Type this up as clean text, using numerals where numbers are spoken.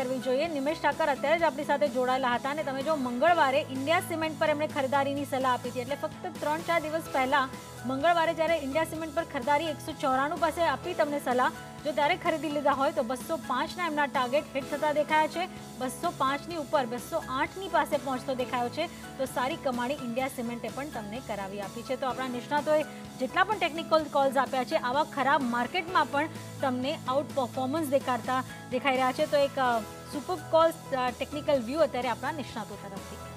કરવી જોઈએ। નિમેશ ઠાકર અત્યારે જ આપણી સાથે જોડાયેલા હતા અને તમે જો મંગળવારે ઇન્ડિયા સિમેન્ટ પર એમણે ખરીદારીની સલાહ આપી હતી, એટલે ફક્ત 3-4 દિવસ પહેલા મંગળવારે જ્યારે ઇન્ડિયા સિમેન્ટ પર ખરીદારી 194 પાસે આપી તમને સલાહ, જો ત્યારે ખરીદી લીધા હોય તો 205ના એમના ટાર્ગેટ હિટ થતા દેખાયા છે। 205ની ઉપર 208ની પાસે પહોંચતો દેખાયો છે, તો સારી કમાણી ઇન્ડિયા સિમેન્ટે પણ તમને કરાવી આપી છે। તો આપણા નિષ્ણાતોએ જેટલા પણ ટેકનિકલ કોલ્સ આપ્યા છે, આવા ખરાબ માર્કેટમાં પણ તમને આઉટ પરફોર્મન્સ દેખાઈ રહ્યા છે। તો એક સુપર કોલ્સ ટેકનિકલ વ્યૂ અત્યારે આપણા નિષ્ણાતો તરફથી।